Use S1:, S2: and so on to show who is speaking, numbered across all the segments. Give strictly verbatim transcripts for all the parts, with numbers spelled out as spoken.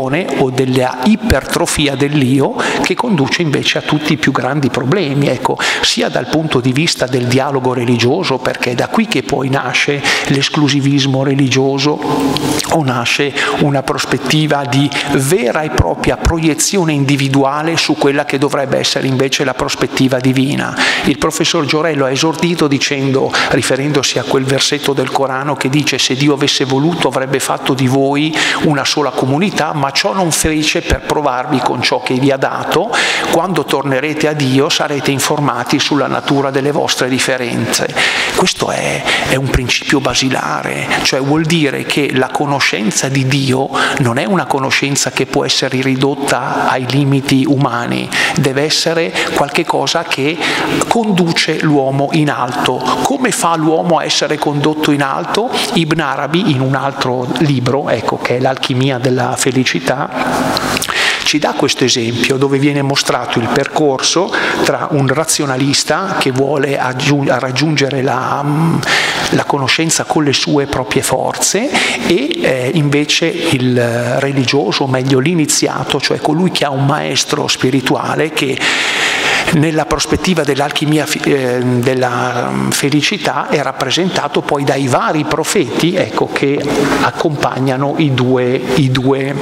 S1: religione o della ipertrofia dell'io che conduce invece a tutti i più grandi problemi, ecco, sia dal punto di vista del dialogo religioso, perché è da qui che poi nasce l'esclusivismo religioso o nasce una prospettiva di vera e propria proiezione individuale su quella che dovrebbe essere invece la prospettiva divina. Il professor Giorello ha esordito dicendo, riferendosi a quel versetto del Corano che dice: se Dio avesse voluto avrebbe fatto di voi una sola comunità, ma ciò non fece per provarvi con ciò che vi ha dato. Quando tornerete a Dio sarete informati sulla natura delle vostre differenze. Questo è, è un principio basilare, cioè vuol dire che la conoscenza di Dio non è una conoscenza che può essere ridotta ai limiti umani, deve essere qualche cosa che conduce l'uomo in alto. Come fa l'uomo a essere condotto in alto? Ibn Arabi, in un altro libro, ecco, che è L'alchimia della felicità, ci dà questo esempio dove viene mostrato il percorso tra un razionalista che vuole raggiungere la, la conoscenza con le sue proprie forze e eh, invece il religioso, o meglio l'iniziato, cioè colui che ha un maestro spirituale che nella prospettiva dell'alchimia eh, della felicità è rappresentato poi dai vari profeti, ecco, che accompagnano i due, i due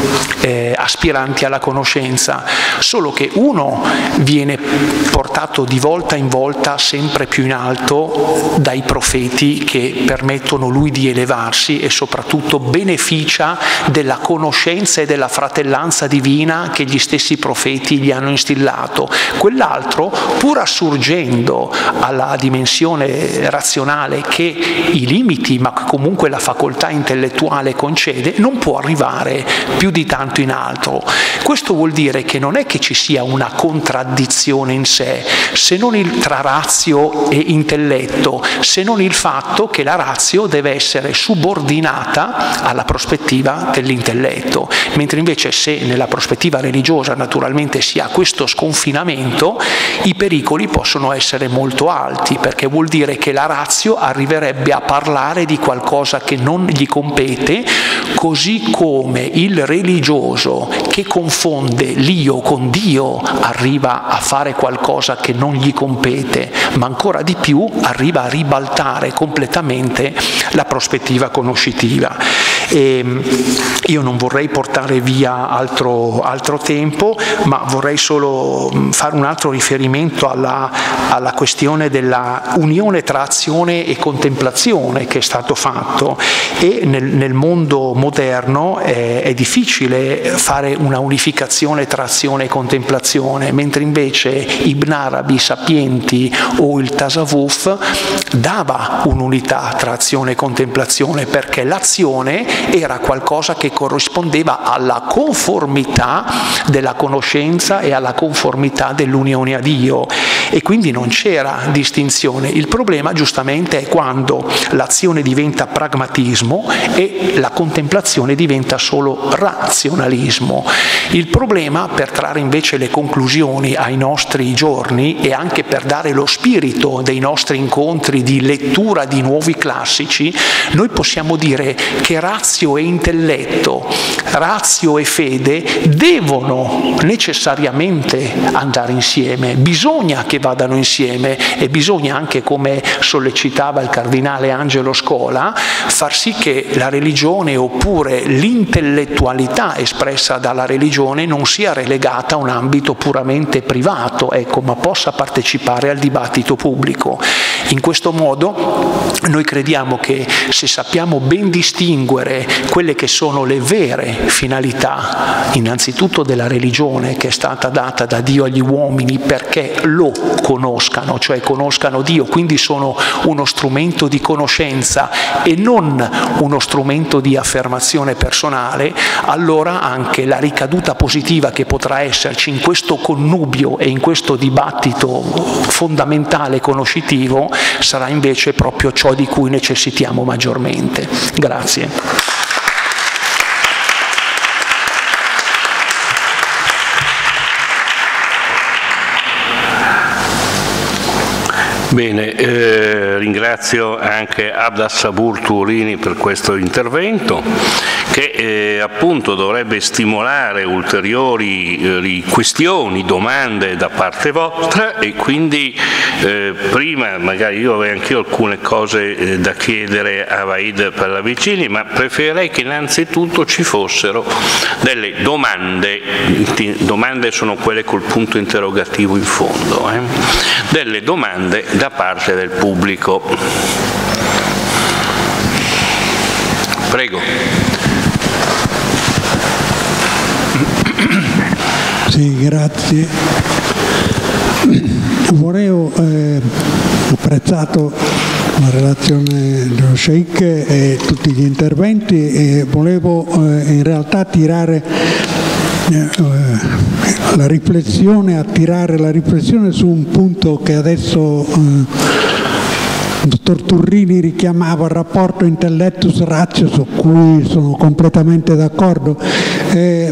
S1: eh, aspiranti alla conoscenza, solo che uno viene portato di volta in volta sempre più in alto dai profeti che permettono lui di elevarsi e soprattutto beneficia della conoscenza e della fratellanza divina che gli stessi profeti gli hanno instillato. Quell'altro, pur assurgendo alla dimensione razionale che i limiti, ma comunque la facoltà intellettuale concede, non può arrivare più di tanto in alto. Questo vuol dire che non è che ci sia una contraddizione in sé, se non il, tra razio e intelletto, se non il fatto che la razio deve essere subordinata alla prospettiva dell'intelletto, mentre invece se nella prospettiva religiosa naturalmente si ha questo sconfinamento, i pericoli possono essere molto alti, perché vuol dire che la razio arriverebbe a parlare di qualcosa che non gli compete, così come il religioso che confonde l'io con Dio arriva a fare qualcosa che non gli compete, ma ancora di più arriva a ribaltare completamente la prospettiva conoscitiva. E io non vorrei portare via altro, altro tempo, ma vorrei solo fare un altro riferimento alla, alla questione della unione tra azione e contemplazione che è stato fatto, e nel, nel mondo moderno è, è difficile fare una unificazione tra azione e contemplazione, mentre invece Ibn Arabi, Sapienti o il Tasawwuf dava un'unità tra azione e contemplazione, perché l'azione era qualcosa che corrispondeva alla conformità della conoscenza e alla conformità dell'unione a Dio, e quindi non c'era distinzione. Il problema giustamente è quando l'azione diventa pragmatismo e la contemplazione diventa solo razionalismo. Il problema, per trarre invece le conclusioni ai nostri giorni e anche per dare lo spirito dei nostri incontri di lettura di nuovi classici, noi possiamo dire che razio e intelletto, razio e fede devono necessariamente andare insieme, bisogna che vadano insieme, e bisogna anche, come sollecitava il cardinale Angelo Scola, far sì che la religione oppure l'intellettualità espressa dalla religione non sia relegata a un ambito puramente privato, ecco, ma possa partecipare al dibattito pubblico. In questo modo noi crediamo che se sappiamo ben distinguere quelle che sono le vere finalità, innanzitutto della religione, che è stata data da Dio agli uomini perché lo conoscano, cioè conoscano Dio, quindi sono uno strumento di conoscenza e non uno strumento di affermazione personale, allora anche la ricaduta positiva che potrà esserci in questo connubio e in questo dibattito fondamentale conoscitivo sarà invece proprio ciò di cui necessitiamo maggiormente. Grazie.
S2: Bene, eh, ringrazio anche Abdas Sabur Turini per questo intervento che eh, appunto dovrebbe stimolare ulteriori eh, questioni, domande da parte vostra, e quindi eh, prima magari io avrei anch'io alcune cose eh, da chiedere a Vahid Pallavicini, ma preferirei che innanzitutto ci fossero delle domande, domande sono quelle col punto interrogativo in fondo, eh? delle domande da parte del pubblico. Prego.
S3: Sì, grazie. Vorrei, eh, apprezzato la relazione dello Sheikh e tutti gli interventi, e volevo eh, in realtà tirare eh, la riflessione, attirare la riflessione su un punto che adesso eh, il dottor Turrini richiamava, il rapporto intellectus-ratio, su cui sono completamente d'accordo. Eh,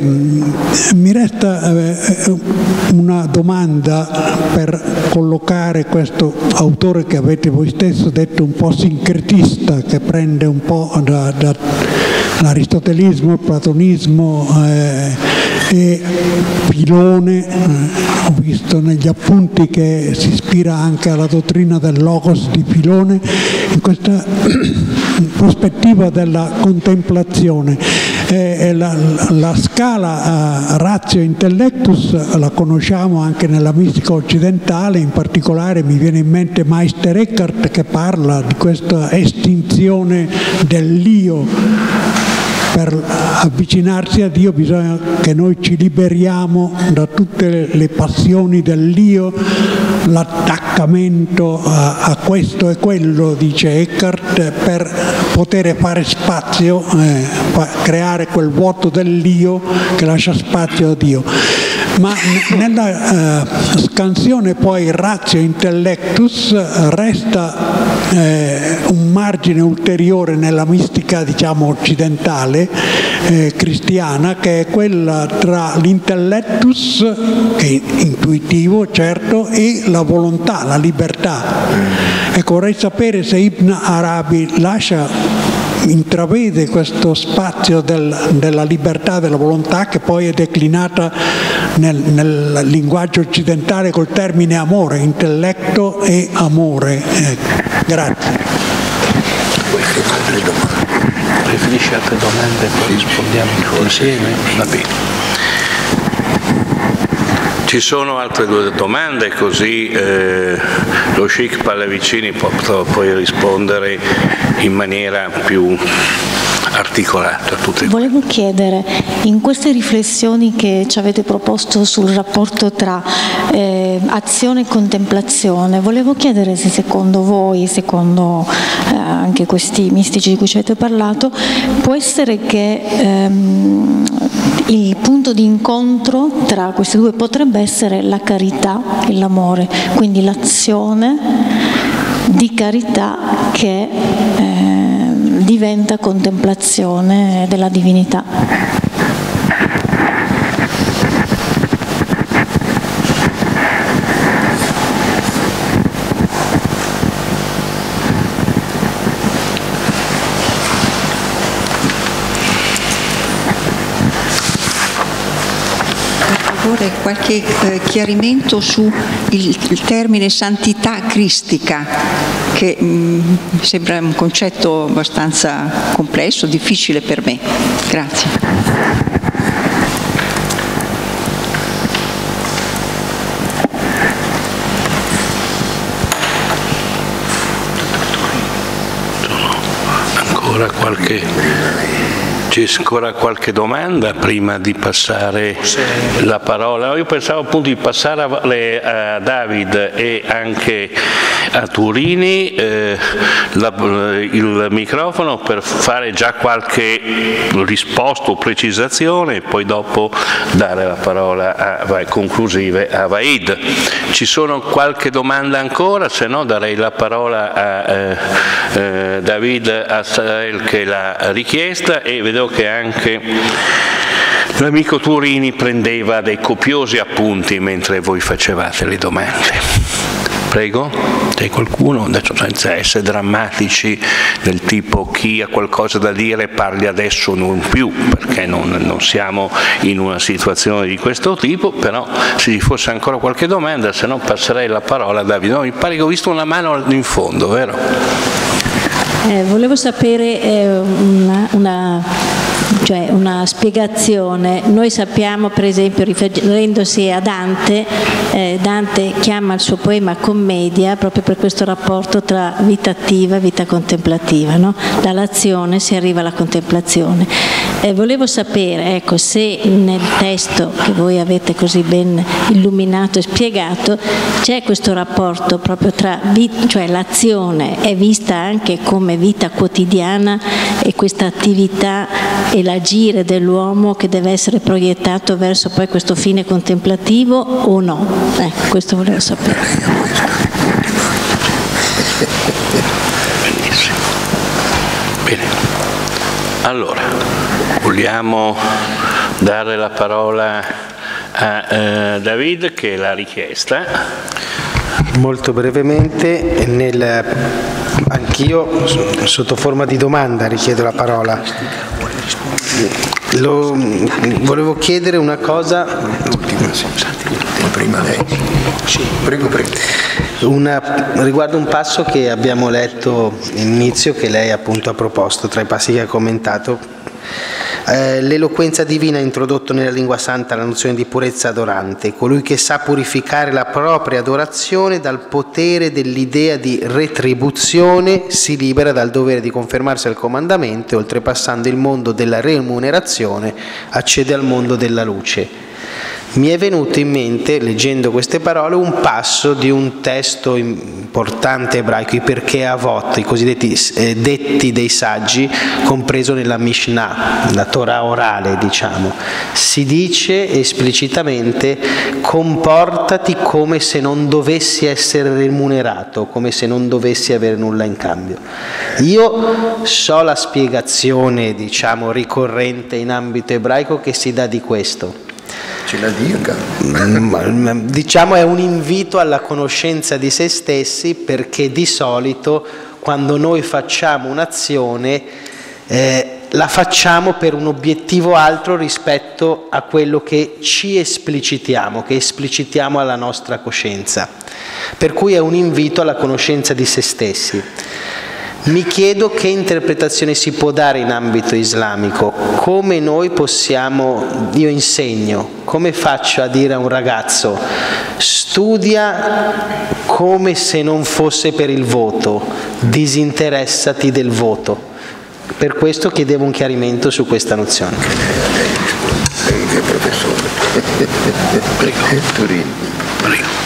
S3: mi resta eh, una domanda per collocare questo autore che avete voi stesso detto un po' sincretista, che prende un po' da, da, l'aristotelismo, il platonismo eh, e Filone. Eh, ho visto negli appunti che si ispira anche alla dottrina del logos di Filone, in questa prospettiva della contemplazione. Eh, la, la scala eh, ratio intellectus la conosciamo anche nella mistica occidentale, in particolare mi viene in mente Meister Eckhart, che parla di questa estinzione dell'io. Per avvicinarsi a Dio bisogna che noi ci liberiamo da tutte le passioni dell'io, l'attaccamento a, a questo e quello, dice Eckhart, per poter fare spazio, eh, creare quel vuoto dell'io che lascia spazio a Dio. Ma nella eh, scansione poi ratio intellectus resta eh, un margine ulteriore nella mistica, diciamo, occidentale, eh, cristiana, che è quella tra l'intellectus, che è intuitivo certo, e la volontà, la libertà. Ecco, vorrei sapere se Ibn Arabi lascia intravede questo spazio del, della libertà, della volontà, che poi è declinata nel, nel linguaggio occidentale col termine amore, intelletto e amore. Ecco. Grazie.
S1: Preferisci altre domande e poi rispondiamo insieme? Va bene.
S2: Ci sono altre due domande, così eh, lo Sheikh Pallavicini potrà poi rispondere in maniera più articolata. Tutte.
S4: Volevo chiedere, in queste riflessioni che ci avete proposto sul rapporto tra eh, azione e contemplazione, volevo chiedere se secondo voi, secondo eh, anche questi mistici di cui ci avete parlato, può essere che ehm, il punto di incontro tra questi due potrebbe essere la carità e l'amore, quindi l'azione di carità che eh, diventa contemplazione della divinità.
S5: Qualche eh, chiarimento su il, il termine santità cristica, che mi sembra un concetto abbastanza complesso, difficile per me. Grazie.
S2: Ancora qualche... C'è ancora qualche domanda prima di passare la parola? Io pensavo appunto di passare a, a David e anche a Turini eh, la, il microfono per fare già qualche risposta o precisazione e poi dopo dare la parola a, vai, conclusive a Vahid. Ci sono qualche domanda ancora? Se no darei la parola a eh, eh, David Assael che l'ha richiesta, e vedo che anche l'amico Turini prendeva dei copiosi appunti mentre voi facevate le domande. Prego. sente qualcuno, adesso senza essere drammatici del tipo chi ha qualcosa da dire parli adesso non più, perché non, non siamo in una situazione di questo tipo, però se ci fosse ancora qualche domanda, se no passerei la parola a Davide. No, mi pare che ho visto una mano in fondo, vero?
S6: Eh, volevo sapere eh, una, una, cioè una spiegazione. Noi sappiamo, per esempio, riferendosi a Dante, eh, Dante chiama il suo poema commedia proprio per questo rapporto tra vita attiva e vita contemplativa, no? Dall'azione si arriva alla contemplazione. Eh, volevo sapere, ecco, se nel testo che voi avete così ben illuminato e spiegato c'è questo rapporto proprio tra, cioè l'azione è vista anche come vita quotidiana e questa attività e l'agire dell'uomo che deve essere proiettato verso poi questo fine contemplativo o no? Ecco, questo volevo sapere.
S2: Benissimo. Bene. Allora, vogliamo dare la parola a eh, David che l'ha richiesta.
S7: Molto brevemente, nel, anch'io sotto forma di domanda richiedo la parola. Lo, volevo chiedere una cosa.
S8: Prima lei. Sì, prego, prego.
S7: Una, riguardo un passo che abbiamo letto all'inizio, che lei appunto ha proposto tra i passi che ha commentato. Eh, l'eloquenza divina ha introdotto nella lingua santa la nozione di purezza adorante, colui che sa purificare la propria adorazione dal potere dell'idea di retribuzione si libera dal dovere di confermarsi al comandamento e oltrepassando il mondo della remunerazione accede al mondo della luce. Mi è venuto in mente, leggendo queste parole, un passo di un testo importante ebraico, i Perché Avot, i cosiddetti eh, detti dei saggi, compreso nella Mishnah, la Torah orale, diciamo. Si dice esplicitamente: comportati come se non dovessi essere remunerato, come se non dovessi avere nulla in cambio. Io so la spiegazione, diciamo, ricorrente in ambito ebraico che si dà di questo.
S8: Ce la dica.
S7: Diciamo è un invito alla conoscenza di se stessi, perché di solito quando noi facciamo un'azione eh, la facciamo per un obiettivo altro rispetto a quello che ci esplicitiamo, che esplicitiamo alla nostra coscienza. Per cui è un invito alla conoscenza di se stessi. Mi chiedo che interpretazione si può dare in ambito islamico, come noi possiamo, io insegno, come faccio a dire a un ragazzo studia come se non fosse per il voto, disinteressati del voto. Per questo chiedevo un chiarimento su questa nozione.
S8: Lei che è professore. Prego. Torino. Prego.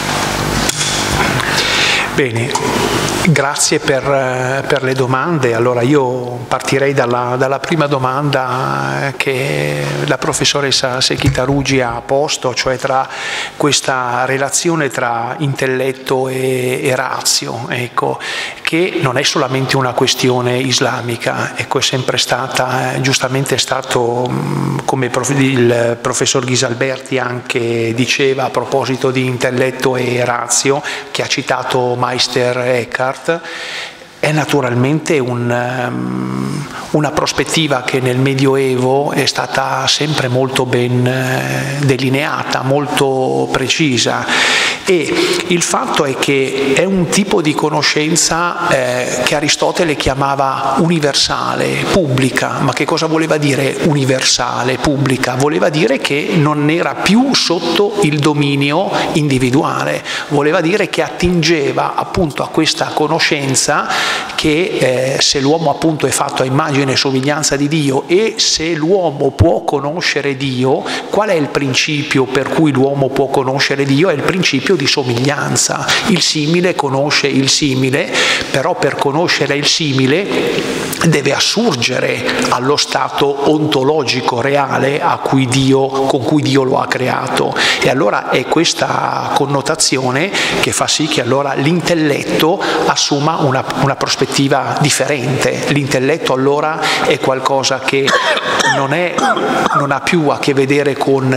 S1: Bene, grazie per, per le domande. Allora io partirei dalla, dalla prima domanda che la professoressa Sekhitarugi ha posto, cioè tra questa relazione tra intelletto e, e razio, ecco, che non è solamente una questione islamica, ecco, è sempre stata, eh, giustamente è stato, come il professor Ghisalberti anche diceva a proposito di intelletto e razio, che ha citato Meister Eckhart, è naturalmente un, um, una prospettiva che nel Medioevo è stata sempre molto ben eh, delineata, molto precisa, e il fatto è che è un tipo di conoscenza eh, che Aristotele chiamava universale, pubblica. Ma che cosa voleva dire universale, pubblica? Voleva dire che non era più sotto il dominio individuale, voleva dire che attingeva appunto a questa conoscenza che eh, se l'uomo appunto è fatto a immagine e somiglianza di Dio, e se l'uomo può conoscere Dio, qual è il principio per cui l'uomo può conoscere Dio? È il principio di somiglianza. Il simile conosce il simile, però per conoscere il simile deve assurgere allo stato ontologico reale a cui Dio, con cui Dio lo ha creato. E allora è questa connotazione che fa sì che allora l'intelletto assuma una, una prospettiva differente. L'intelletto allora è qualcosa che non, è, non ha più a che vedere con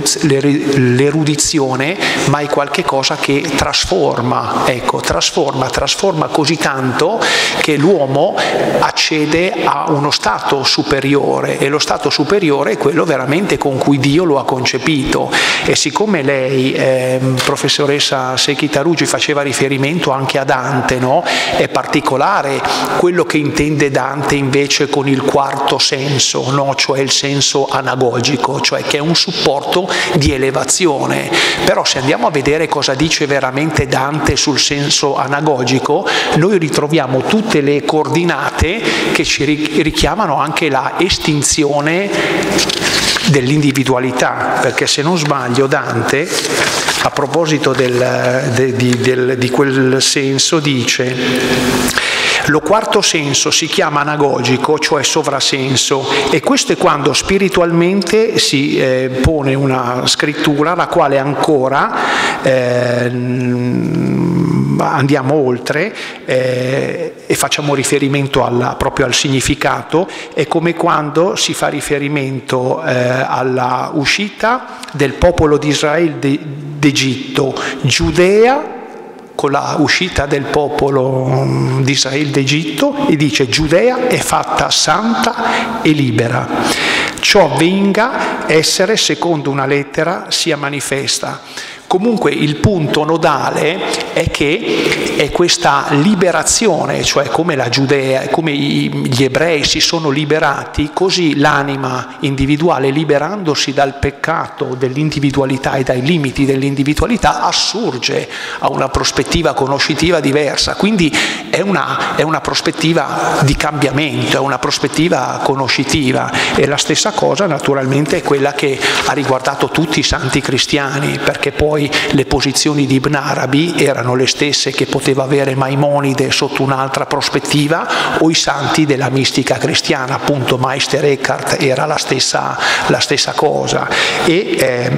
S1: l'erudizione, ma è qualche cosa che trasforma, ecco, trasforma, trasforma così tanto che l'uomo accede a uno stato superiore, e lo stato superiore è quello veramente con cui Dio lo ha concepito. E siccome lei, eh, professoressa Secchi Tarugi, faceva riferimento anche a Dante, no? È particolare quello che intende Dante invece con il quarto senso, no? Cioè il senso anagogico, cioè che è un supporto di elevazione. Però se andiamo a vedere cosa dice veramente Dante sul senso anagogico, noi ritroviamo tutte le coordinate che ci richiamano anche la estinzione dell'individualità, perché se non sbaglio Dante, a proposito del, de, di, del, di quel senso, dice: lo quarto senso si chiama anagogico, cioè sovrasenso, e questo è quando spiritualmente si eh, pone una scrittura la quale ancora eh, andiamo oltre eh, e facciamo riferimento alla, proprio al significato. È come quando si fa riferimento eh, alla uscita del popolo di Israele d'Egitto, Giudea, con la uscita del popolo di Israele d'Egitto, e dice: Giudea è fatta santa e libera, ciò venga essere secondo una lettera sia manifesta. Comunque il punto nodale è che è questa liberazione, cioè come la Giudea, come gli ebrei si sono liberati, così l'anima individuale, liberandosi dal peccato dell'individualità e dai limiti dell'individualità, assurge a una prospettiva conoscitiva diversa. Quindi è una, è una prospettiva di cambiamento, è una prospettiva conoscitiva. E la stessa cosa naturalmente è quella che ha riguardato tutti i santi cristiani, perché poi le posizioni di Ibn Arabi erano le stesse che poteva avere Maimonide sotto un'altra prospettiva, o i santi della mistica cristiana, appunto Meister Eckhart era la stessa, la stessa cosa. E eh,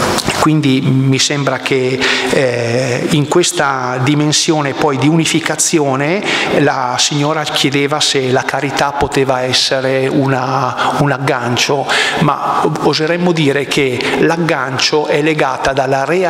S1: quindi mi sembra che eh, in questa dimensione poi di unificazione la signora chiedeva se la carità poteva essere una, un aggancio, ma oseremmo dire che l'aggancio è legata dalla realizzazione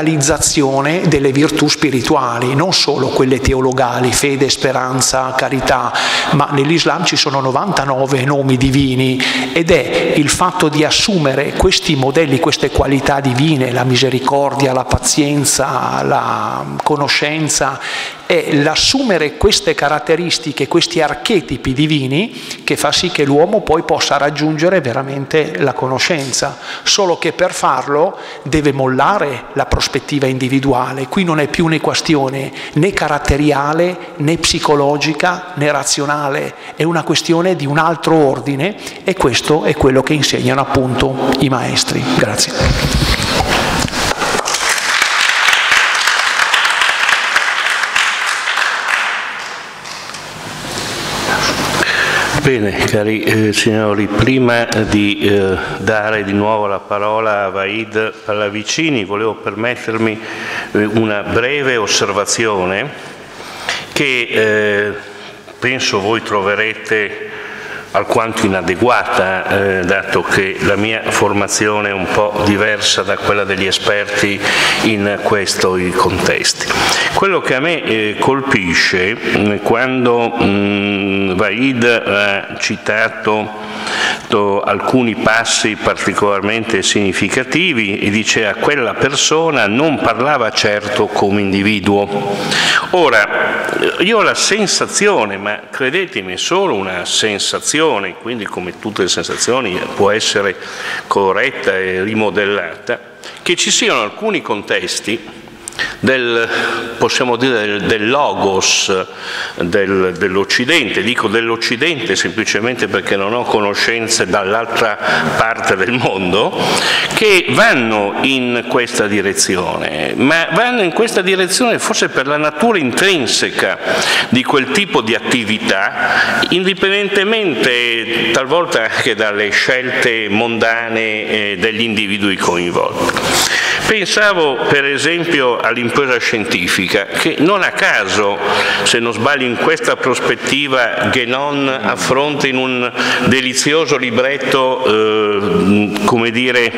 S1: delle virtù spirituali, non solo quelle teologali, fede, speranza, carità, ma nell'Islam ci sono novantanove nomi divini, ed è il fatto di assumere questi modelli, queste qualità divine, la misericordia, la pazienza, la conoscenza, è l'assumere queste caratteristiche, questi archetipi divini, che fa sì che l'uomo poi possa raggiungere veramente la conoscenza. Solo che per farlo deve mollare la prospettiva individuale. Qui non è più una questione né caratteriale, né psicologica, né razionale, è una questione di un altro ordine, e questo è quello che insegnano appunto i maestri. Grazie.
S2: Bene, cari eh, signori, prima di eh, dare di nuovo la parola a Vahid Pallavicini, volevo permettermi eh, una breve osservazione che eh, penso voi troverete alquanto inadeguata, eh, dato che la mia formazione è un po' diversa da quella degli esperti in questi contesti. Quello che a me eh, colpisce mh, quando mh, Vahid ha citato to, alcuni passi particolarmente significativi e dice: a quella persona non parlava certo come individuo. Ora, io ho la sensazione, ma credetemi è solo una sensazione, quindi come tutte le sensazioni può essere corretta e rimodellata, che ci siano alcuni contesti del, possiamo dire, del, del logos del, dell'Occidente. Dico dell'Occidente semplicemente perché non ho conoscenze dall'altra parte del mondo, che vanno in questa direzione, ma vanno in questa direzione forse per la natura intrinseca di quel tipo di attività, indipendentemente talvolta anche dalle scelte mondane eh, degli individui coinvolti. Pensavo per esempio all'impresa scientifica, che non a caso, se non sbaglio in questa prospettiva, Guénon affronta in un delizioso libretto, eh, come dire,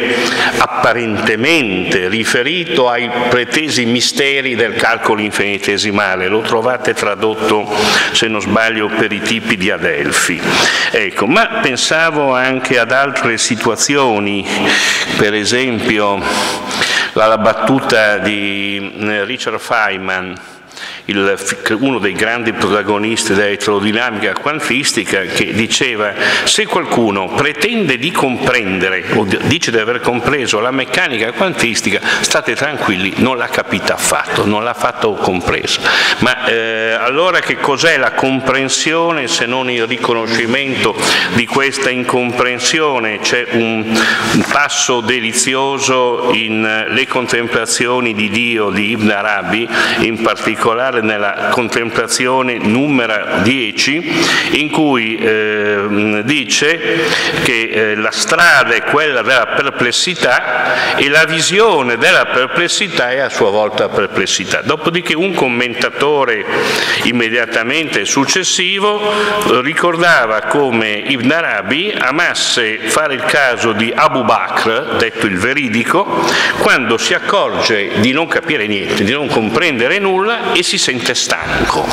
S2: apparentemente riferito ai pretesi misteri del calcolo infinitesimale. Lo trovate tradotto, se non sbaglio, per i tipi di Adelphi. Ecco, ma pensavo anche ad altre situazioni, per esempio la battuta di Richard Feynman, il, uno dei grandi protagonisti dell'elettrodinamica quantistica, che diceva: se qualcuno pretende di comprendere o dice di aver compreso la meccanica quantistica, state tranquilli, non l'ha capita affatto, non l'ha affatto compresa. Ma eh, allora che cos'è la comprensione se non il riconoscimento di questa incomprensione? C'è un, un passo delizioso in Le contemplazioni di Dio di Ibn Arabi, in particolare nella contemplazione numero dieci, in cui eh, dice che eh, la strada è quella della perplessità e la visione della perplessità è a sua volta perplessità. Dopodiché un commentatore immediatamente successivo eh, ricordava come Ibn Arabi amasse fare il caso di Abu Bakr, detto il veridico, quando si accorge di non capire niente, di non comprendere nulla e si sente stanco.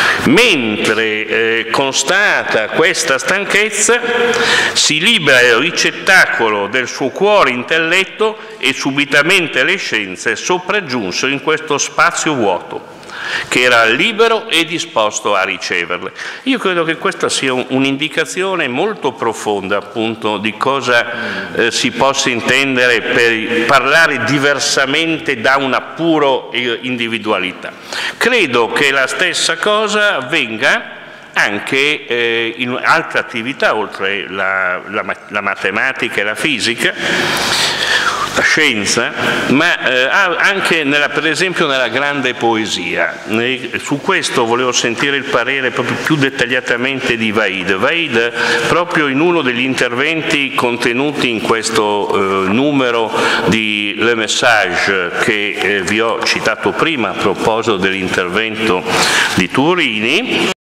S2: Mentre eh, constata questa stanchezza, si libera il ricettacolo del suo cuore intelletto e subitamente le scienze sopraggiunsero in questo spazio vuoto, che era libero e disposto a riceverle. Io credo che questa sia un'indicazione molto profonda, appunto, di cosa eh, si possa intendere per parlare diversamente da una pura individualità. Credo che la stessa cosa avvenga anche eh, in altre attività, oltre la, la, la matematica e la fisica, la scienza, ma eh, anche nella, per esempio nella grande poesia. E su questo volevo sentire il parere proprio più dettagliatamente di Vaid. Vaid, proprio in uno degli interventi contenuti in questo eh, numero di Le Message che eh, vi ho citato prima a proposito dell'intervento di Turini,